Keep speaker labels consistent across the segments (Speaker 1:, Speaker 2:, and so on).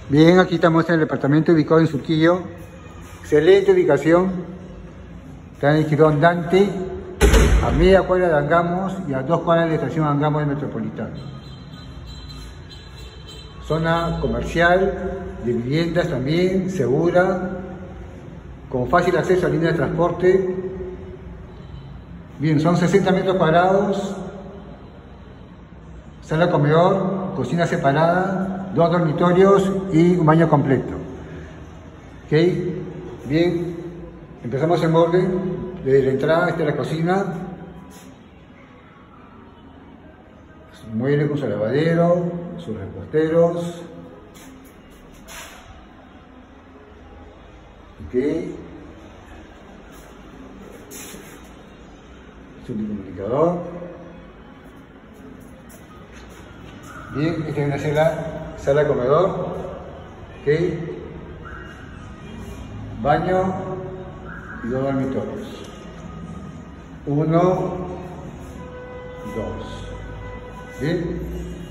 Speaker 1: Bien, aquí estamos en el departamento ubicado en Surquillo. Excelente ubicación. Está en el Girón Dante, a media cuadra de Angamos y a 2 cuadras de la estación Angamos del Metropolitano. Zona comercial, de viviendas también, segura, con fácil acceso a líneas de transporte. Bien, son 60 metros cuadrados, sala comedor, cocina separada, 2 dormitorios y un baño completo. Ok, bien, empezamos en orden. Desde la entrada, esta es la cocina, su mueble con su lavadero, sus reposteros. Ok, su comunicador. Bien, esta es una sala comedor. Ok, baño y 2 dormitorios. 1, 2. Bien.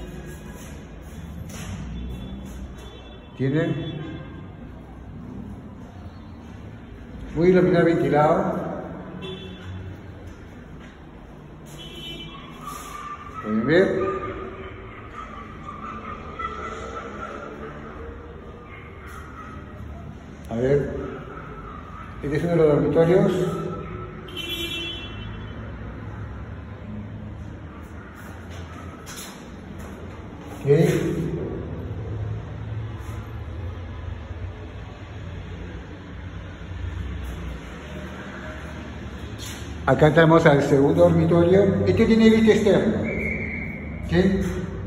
Speaker 1: Tienen muy iluminado, ventilado. Pueden ver. A ver, este es uno de los dormitorios. Okay. Acá entramos al segundo dormitorio. Este tiene vista externa. ¿Sí?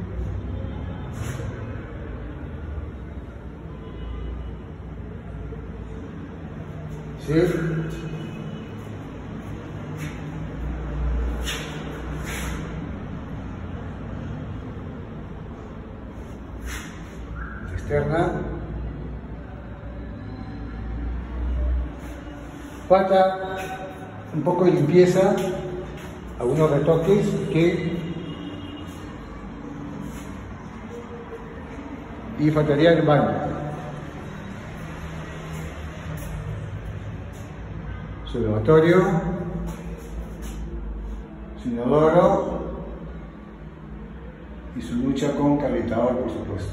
Speaker 1: ¿Sí? Externa. Falta un poco de limpieza, algunos retoques y faltaría el baño. Su lavatorio, su inodoro y su ducha con calentador, por supuesto.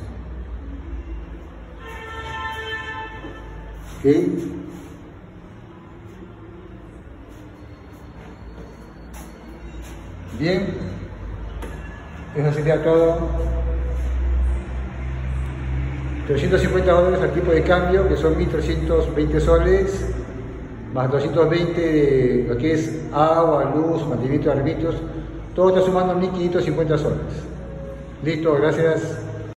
Speaker 1: ¿Okay? Bien, eso sería todo. $350 al tipo de cambio, que son 1.320 soles, más 220 de lo que es agua, luz, mantenimiento de árbitros. Todo está sumando 1.550 soles. Listo, gracias.